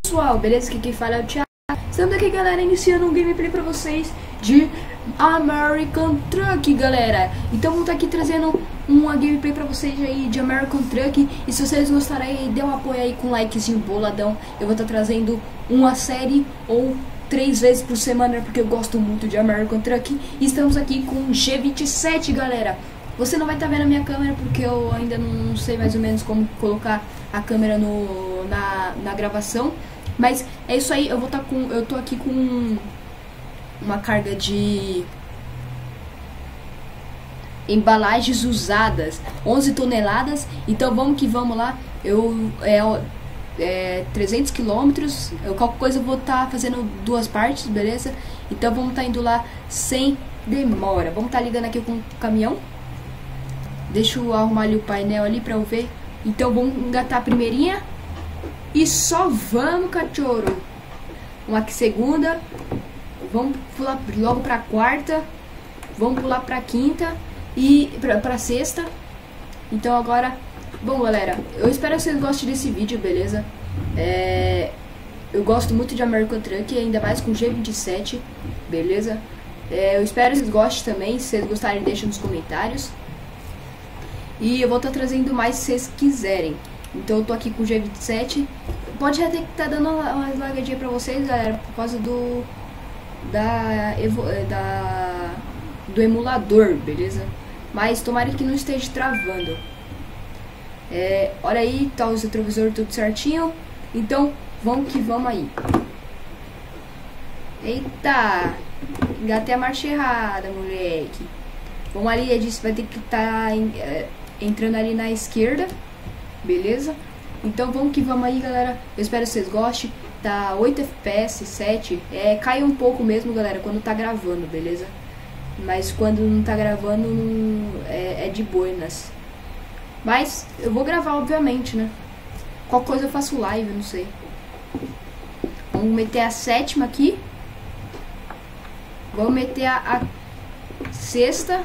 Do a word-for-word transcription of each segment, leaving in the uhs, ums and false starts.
Pessoal, beleza? Aqui quem fala é o Thiago. Estamos aqui, galera, iniciando um gameplay pra vocês de American Truck, galera. Então vamos estar aqui trazendo uma gameplay pra vocês aí de American Truck. E se vocês gostarem aí, dê um apoio aí com um likezinho boladão. Eu vou estar trazendo uma série ou três vezes por semana, porque eu gosto muito de American Truck. E estamos aqui com o G vinte e sete, galera. Você não vai estar vendo a minha câmera porque eu ainda não sei mais ou menos como colocar a câmera no, na, na gravação. Mas é isso aí, eu vou estar com. Eu tô aqui com uma carga de embalagens usadas, onze toneladas. Então vamos que vamos lá. Eu é, é trezentos quilômetros. Eu qualquer coisa eu vou estar fazendo duas partes, beleza? Então vamos estar indo lá sem demora. Vamos estar ligando aqui com o caminhão. Deixa eu arrumar ali o painel ali pra eu ver. Então vamos engatar a primeirinha. E só vamos, cachorro. Vamos aqui segunda. Vamos pular logo pra quarta. Vamos pular pra quinta. E pra, pra sexta. Então agora... Bom, galera, eu espero que vocês gostem desse vídeo, beleza? É, eu gosto muito de American Truck, ainda mais com o G vinte e sete, beleza? É, eu espero que vocês gostem também. Se vocês gostarem, deixa nos comentários. E eu vou estar trazendo mais se vocês quiserem. Então eu tô aqui com o G vinte e sete. Pode até que tá dando uma lagadinha pra vocês, galera, por causa do da, da do emulador, beleza? Mas tomara que não esteja travando. É, olha aí, tá os retrovisores tudo certinho. Então vamos que vamos aí. Eita, engatei a marcha errada, moleque. Vamos ali, eu disse, vai ter que estar tá, entrando ali na esquerda. Beleza? Então vamos que vamos aí, galera. Eu espero que vocês gostem. Tá oito F P S, sete. É, cai um pouco mesmo, galera, quando tá gravando, beleza? Mas quando não tá gravando, não, é, é de boinas. Mas eu vou gravar, obviamente, né? Qualquer coisa eu faço live, não sei. Vamos meter a sétima aqui. Vamos meter a, a sexta.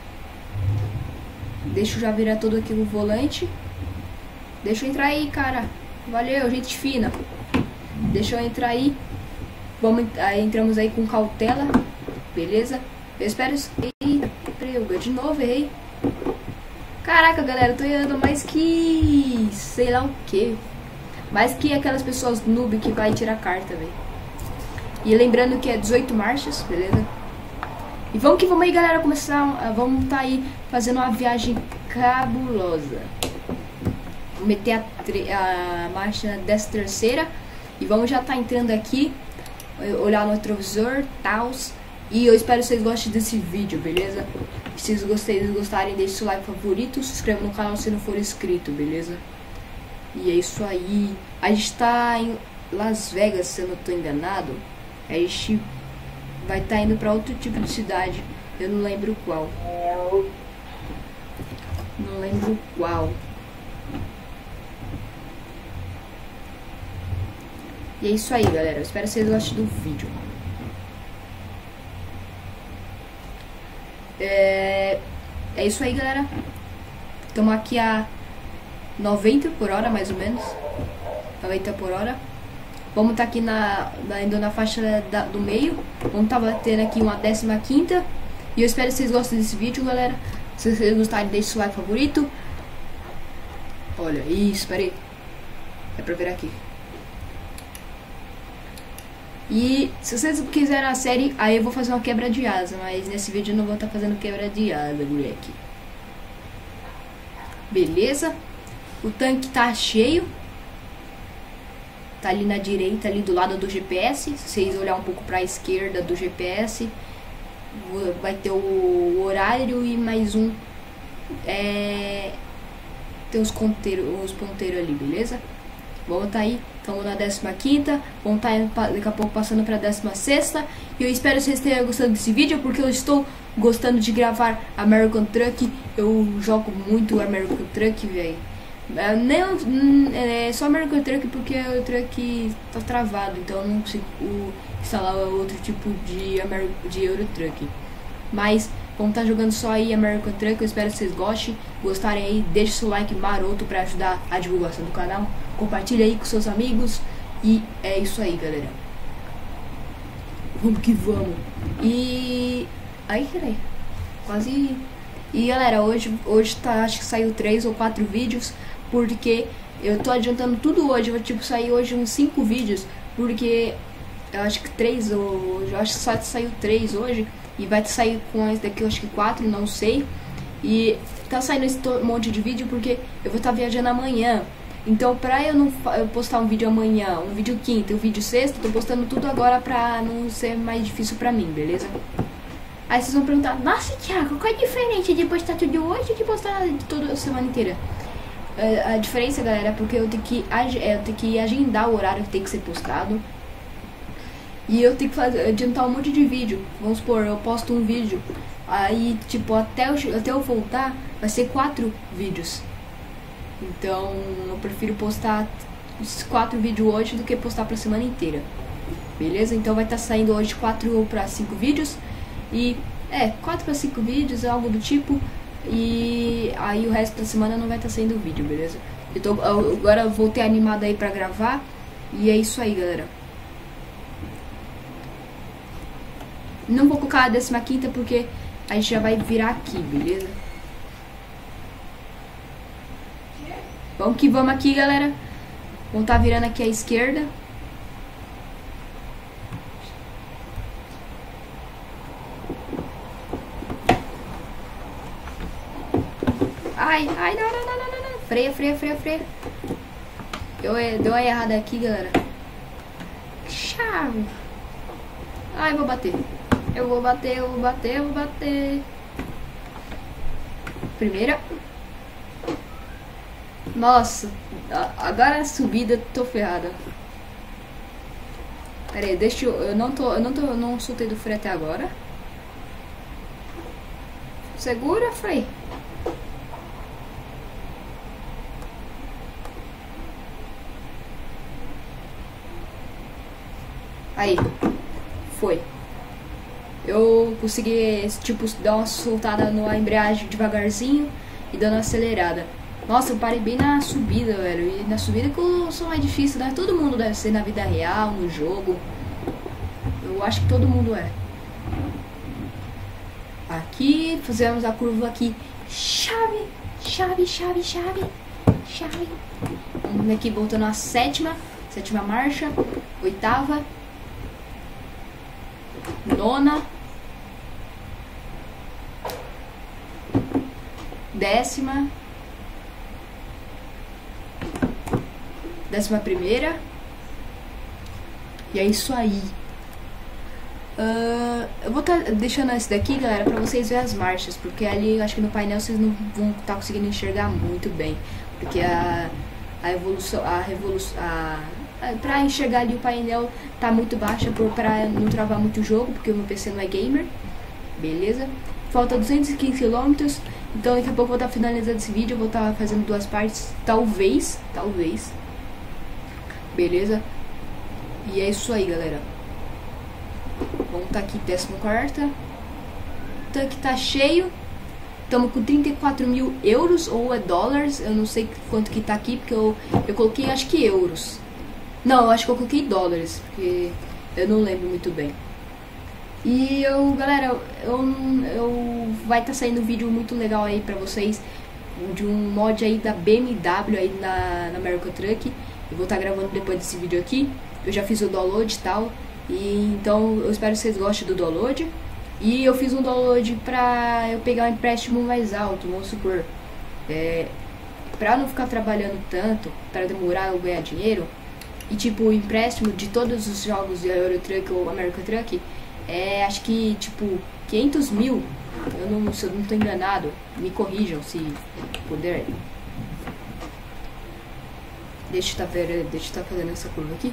Deixa eu já virar todo aqui no volante. Deixa eu entrar aí, cara. Valeu, gente fina. Deixa eu entrar aí. Vamos, aí, entramos aí com cautela. Beleza? Eu espero... Eita, preuga. De novo, errei. Caraca, galera. Eu tô errando mais que... Sei lá o que. Mais que aquelas pessoas noob que vai tirar carta, velho. E lembrando que é dezoito marchas, beleza? E vamos que vamos aí, galera. Começar... Vamos tá aí fazendo uma viagem cabulosa. Vou meter a, a marcha dessa terceira. E vamos já tá entrando aqui. Olhar no retrovisor, tals. E eu espero que vocês gostem desse vídeo, beleza? Se vocês gostarem, gostarem deixe o like favorito. Se inscreva no canal se não for inscrito, beleza? E é isso aí. A gente tá em Las Vegas, se eu não tô enganado. A gente vai estar tá indo pra outro tipo de cidade. Eu não lembro qual. Não lembro qual. E é isso aí, galera. Eu espero que vocês gostem do vídeo. É, é isso aí, galera. Estamos aqui a noventa por hora, mais ou menos. noventa por hora. Vamos estar tá aqui na, na, indo na faixa da, do meio. Vamos estar tá batendo aqui uma décima quinta. E eu espero que vocês gostem desse vídeo, galera. Se vocês gostarem, deixe o like favorito. Olha, isso, espera aí. É pra ver aqui. E se vocês quiserem a série, aí eu vou fazer uma quebra de asa. Mas nesse vídeo eu não vou estar fazendo quebra de asa, moleque. Beleza? O tanque tá cheio. Tá ali na direita, ali do lado do G P S. Se vocês olhar um pouco pra esquerda do G P S, vai ter o horário e mais um. É, tem os ponteiros, os ponteiros ali, beleza? Vamos tá aí. Estamos na décima quinta, vamos estar daqui a pouco passando para a décima sexta. E eu espero que vocês tenham gostado desse vídeo, porque eu estou gostando de gravar American Truck. Eu jogo muito American Truck, velho. É só American Truck porque o truck tá travado, então eu não consigo instalar outro tipo de, Amer de Euro Truck. Mas vamos estar jogando só aí American Truck. Eu espero que vocês gostem. Gostarem aí, deixe seu like maroto para ajudar a divulgação do canal. Compartilhe aí com seus amigos. E é isso aí, galera. Vamos que vamos. E... Ai, peraí. Quase... E galera, hoje, hoje tá, acho que saiu três ou quatro vídeos, porque eu tô adiantando tudo hoje. Eu vou tipo sair hoje uns cinco vídeos, porque eu acho que três ou eu acho que só saiu três hoje, e vai sair com esse daqui eu acho que quatro, não sei. E tá saindo esse monte de vídeo porque eu vou estar tá viajando amanhã. Então pra eu não eu postar um vídeo amanhã, um vídeo quinta e um vídeo sexta, tô postando tudo agora pra não ser mais difícil pra mim, beleza? Aí vocês vão perguntar, nossa Thiago, qual é a diferença de postar tudo hoje e de postar toda a semana inteira? A, a diferença, galera, é porque eu tenho, que, eu tenho que agendar o horário que tem que ser postado. E eu tenho que fazer, adiantar um monte de vídeo. Vamos supor, eu posto um vídeo, aí tipo, até eu, até eu voltar, vai ser quatro vídeos. Então eu prefiro postar esses quatro vídeos hoje do que postar pra semana inteira. Beleza? Então vai estar tá saindo hoje quatro ou pra cinco vídeos. E é, quatro para cinco vídeos, algo do tipo. E aí o resto da semana não vai estar tá saindo vídeo, beleza? Eu tô, eu, agora eu voltei animado aí pra gravar. E é isso aí, galera. Não vou colocar a décima quinta porque a gente já vai virar aqui, beleza? Vamos que vamos aqui, galera. Vamos tá virando aqui à esquerda. Ai, ai, não, não, não, não, não. Freia, freia, freia, freia. Deu, deu uma errada aqui, galera. Chave. Ai, vou bater. Eu vou bater, eu vou bater, eu vou bater. Primeira. Nossa, agora a subida, tô ferrada. Pera aí, deixa eu... Eu não tô... Eu não tô... Eu não soltei do freio até agora. Segura, freio. Aí. Foi. Eu consegui, tipo, dar uma soltada na embreagem devagarzinho e dando uma acelerada. Nossa, eu parei bem na subida, velho. E na subida que eu sou mais difícil, né? Todo mundo deve ser na vida real, no jogo. Eu acho que todo mundo é. Aqui, fizemos a curva aqui. Chave, chave, chave, chave, chave. Vamos aqui voltando a sétima. Sétima marcha. Oitava. Nona. Décima. Décima primeira. E é isso aí. Uh, eu vou estar tá deixando esse daqui, galera, pra vocês verem as marchas. Porque ali, acho que no painel vocês não vão estar tá conseguindo enxergar muito bem. Porque a, a evolução, a revolução, a, a, pra enxergar ali o painel tá muito baixa por, pra não travar muito o jogo. Porque o meu P C não é gamer. Beleza? Falta duzentos e quinze quilômetros. Então daqui a pouco eu vou estar tá finalizando esse vídeo. Eu vou estar tá fazendo duas partes. Talvez, talvez. Beleza? E é isso aí, galera. Vamos tá aqui, décima quarta. O tanque tá cheio. Estamos com trinta e quatro mil euros. Ou é dólares. Eu não sei quanto que tá aqui. Porque eu, eu coloquei, acho que euros. Não, eu acho que eu coloquei dólares. Porque eu não lembro muito bem. E eu, galera, eu, eu vai estar tá saindo um vídeo muito legal aí pra vocês. De um mod aí da B M W aí na, na American Truck. Eu vou estar tá gravando depois desse vídeo aqui. Eu já fiz o download e tal. E então eu espero que vocês gostem do download. E eu fiz um download pra eu pegar um empréstimo mais alto, vamos supor. É, pra não ficar trabalhando tanto, pra demorar eu ganhar dinheiro. E tipo, o empréstimo de todos os jogos de Euro Truck ou American Truck é, acho que tipo, quinhentos mil. Eu não, se eu não tô enganado, me corrijam se puder. Deixa eu tá, ver, deixa eu tá fazendo essa curva aqui.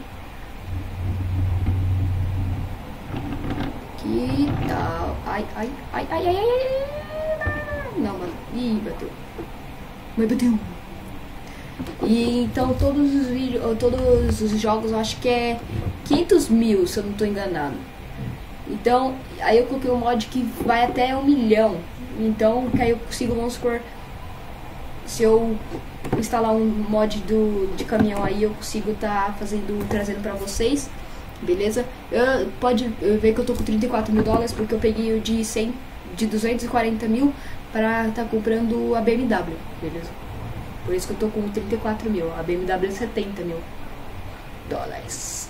Que tal? Ai, ai, ai, ai, ai, ai, não, mano. Ih, bateu. Mas bateu. E então todos os vídeos, todos os jogos eu acho que é quinhentos mil, se eu não tô enganado. Então, aí eu coloquei um mod que vai até um milhão. Então, que aí eu consigo, vamos supor, se eu instalar um mod do, de caminhão aí, eu consigo tá fazendo, trazendo pra vocês, beleza? Eu, pode ver que eu tô com trinta e quatro mil dólares, porque eu peguei o de cem, de duzentos e quarenta mil pra tá comprando a B M W, beleza? Por isso que eu tô com trinta e quatro mil, a B M W é setenta mil dólares.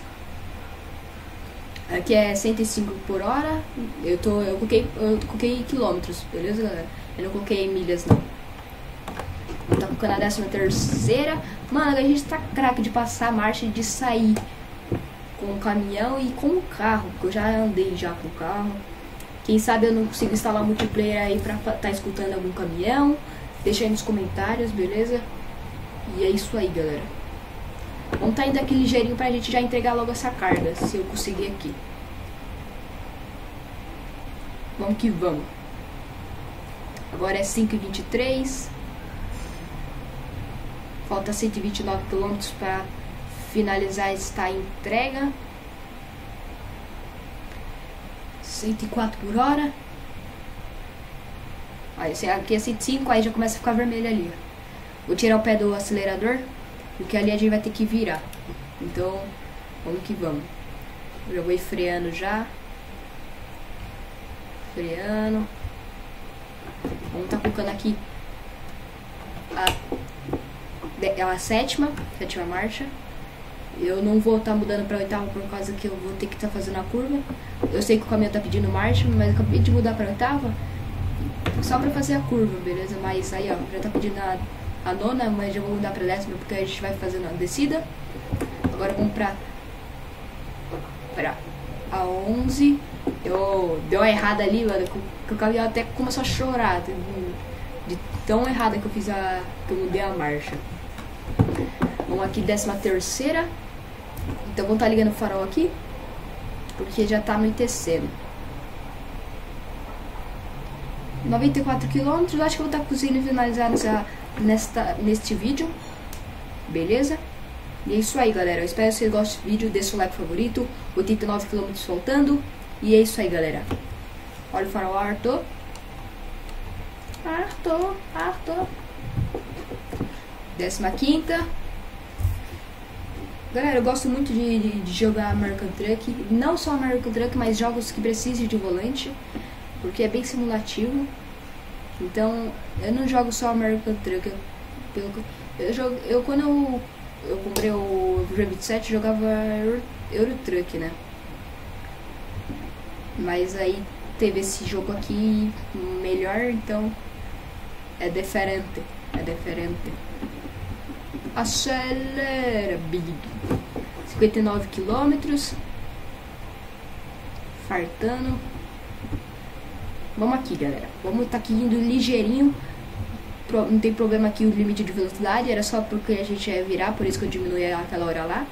Aqui é cento e cinco por hora, eu tô, eu coloquei, eu coloquei quilômetros, beleza, galera? Eu não coloquei milhas, não. Eu tá colocando a décima terceira. Mano, a gente tá craque de passar a marcha e de sair com o caminhão e com o carro, porque eu já andei já com o carro. Quem sabe eu não consigo instalar multiplayer aí pra tá escutando algum caminhão. Deixa aí nos comentários, beleza? E é isso aí, galera. Vamos tá indo aqui ligeirinho pra gente já entregar logo essa carga, se eu conseguir aqui. Vamos que vamos. Agora é cinco e vinte e três. Falta cento e vinte e nove quilômetros para finalizar esta entrega. cento e quatro por hora. Aí esse aqui é cento e cinco, aí já começa a ficar vermelho ali. Vou tirar o pé do acelerador, porque ali a gente vai ter que virar. Então, vamos que vamos. Eu já vou ir freando já. Freando. Vamos tá colocando aqui a, a sétima, sétima marcha. Eu não vou estar tá mudando para oitava por causa que eu vou ter que estar tá fazendo a curva. Eu sei que o caminhão tá pedindo marcha, mas eu acabei de mudar para oitava só para fazer a curva, beleza? Mas aí, ó, já tá pedindo a, a nona, mas já vou mudar para décima porque a gente vai fazendo a descida. Agora vamos para para a onze. Eu deu uma errada ali, mano, que o caminhão até começou a chorar de, de tão errada que eu fiz a que eu mudei a marcha. Vamos aqui, décima terceira. Então vamos estar ligando o farol aqui, porque já tá anoitecendo. noventa e quatro quilômetros. Acho que eu vou estar conseguindo finalizar nessa, nesta, neste vídeo, beleza? E é isso aí, galera. Eu espero que vocês gostem do vídeo. Deixa o like favorito. oitenta e nove quilômetros faltando. E é isso aí, galera. Olha o farol, Arthur. Arthur, Arthur. Décima quinta. Galera, eu gosto muito de, de, de jogar American Truck. Não só American Truck, mas jogos que precisem de volante, porque é bem simulativo. Então, eu não jogo só American Truck. Eu, eu, eu, jogo, eu quando eu, eu comprei o vinte e sete, jogava Euro, Euro Truck, né? Mas aí teve esse jogo aqui melhor, então é diferente. É diferente. Acelera, Big. cinquenta e nove quilômetros. Fartando. Vamos aqui, galera. Vamos estar tá aqui indo ligeirinho. Não tem problema aqui o limite de velocidade. Era só porque a gente ia virar, por isso que eu diminui aquela hora lá.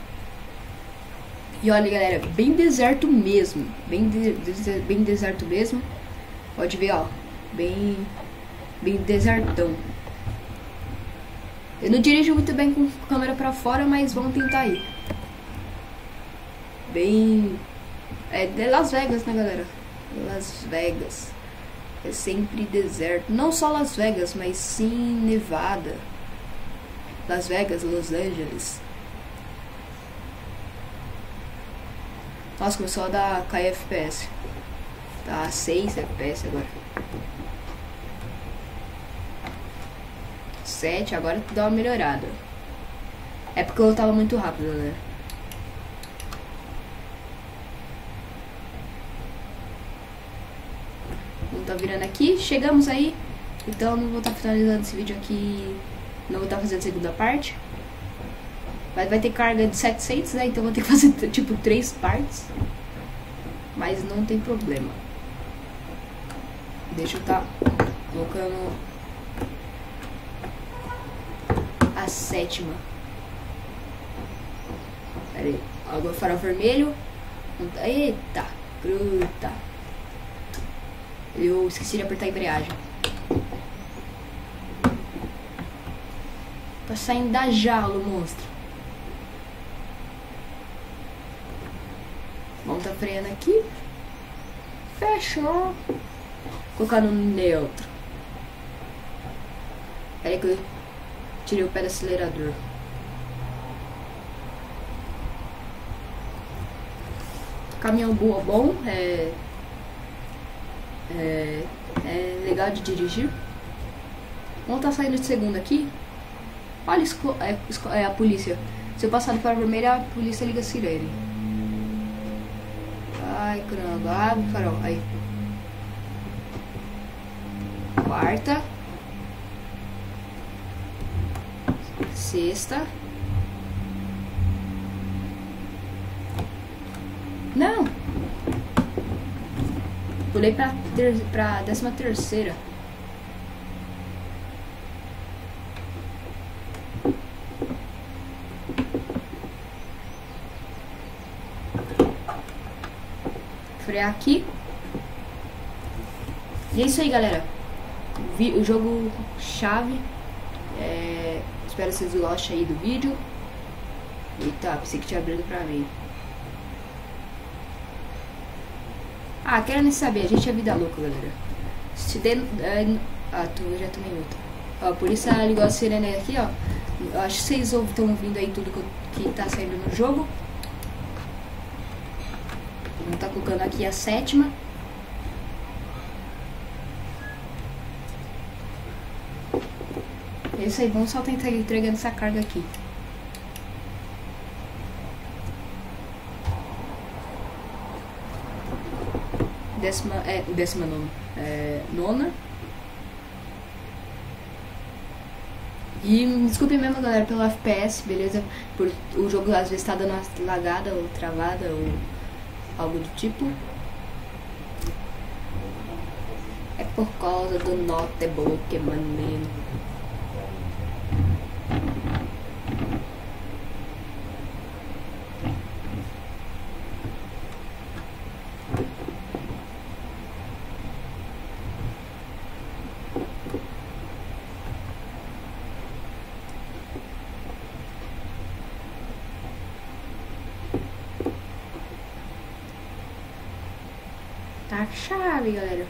E olha, galera, bem deserto mesmo. Bem, de, de, bem deserto mesmo. Pode ver, ó. Bem, bem desertão. Eu não dirijo muito bem com a câmera pra fora, mas vamos tentar ir. Bem... É de Las Vegas, né, galera? Las Vegas. É sempre deserto. Não só Las Vegas, mas sim Nevada. Las Vegas, Los Angeles. Nossa, começou a dar cair F P S. Tá a seis F P S agora. sete, agora dá uma melhorada. É porque eu tava muito rápido, galera. Não tá virando aqui. Chegamos aí. Então não vou estar tá finalizando esse vídeo aqui. Não vou estar tá fazendo a segunda parte. Mas vai ter carga de setecentos, né? Então vou ter que fazer tipo três partes. Mas não tem problema. Deixa eu tá colocando a sétima. Pera aí. Agora farol vermelho. Eita, gruta. Eu esqueci de apertar a embreagem. Tá saindo da jaula, monstro. Vamos tá freando aqui. Fechou. Colocar no neutro. Peraí que eu tirei o pé do acelerador. Caminhão boa, bom, é, é, é legal de dirigir. Vamos tá saindo de segunda aqui. Olha, é, é a polícia. Se eu passar no farol vermelho, a polícia liga a sirene. Ai, caramba, abre o farol, aí. Quarta. Sexta. Não! Pulei pra, ter, pra décima terceira. Frear aqui. E é isso aí, galera. Vi, o jogo chave. É, espero que vocês gostem aí do vídeo. Eita, pensei que tinha abrido pra mim. Ah, quero nem saber, a gente é vida louca, galera. Se der, é, ah, tô, já tomei outra. Ó, por isso ela ligou a sirene aqui, ó. Eu acho que vocês estão ouvindo aí tudo que, que tá saindo no jogo. Vamos tá colocando aqui a sétima. É isso aí, vamos só tentar entregando essa carga aqui. Décima, é, décima nona, é, nona. E me desculpe mesmo, galera, pelo F P S, beleza? Por o jogo às vezes tá dando uma lagada ou travada ou algo do tipo. É por causa do notebook, maneiro. Tá chave, galera.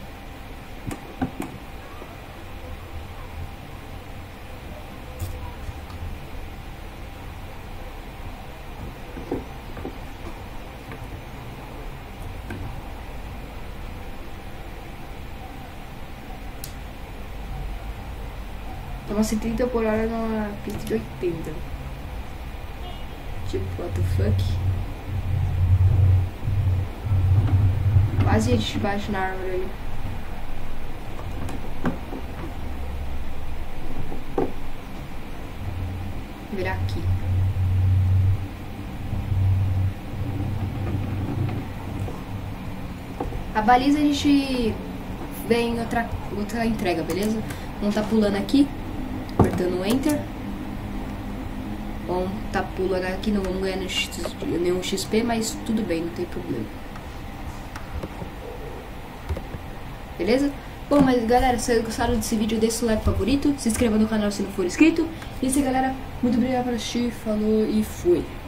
Toma setenta por hora numa pista de oitenta. Tipo, what the fuck? Quase a gente bate na árvore ali. Virar aqui. A baliza a gente vem em outra, outra entrega, beleza? Vamos tá pulando aqui, apertando o Enter. Vamos tá pulando aqui, não vamos ganhar nenhum X P, mas tudo bem, não tem problema. Beleza? Bom, mas galera, se vocês gostaram desse vídeo, deixa o like favorito, se inscreva no canal se não for inscrito. E isso aí, galera, muito obrigado por assistir, falou e fui.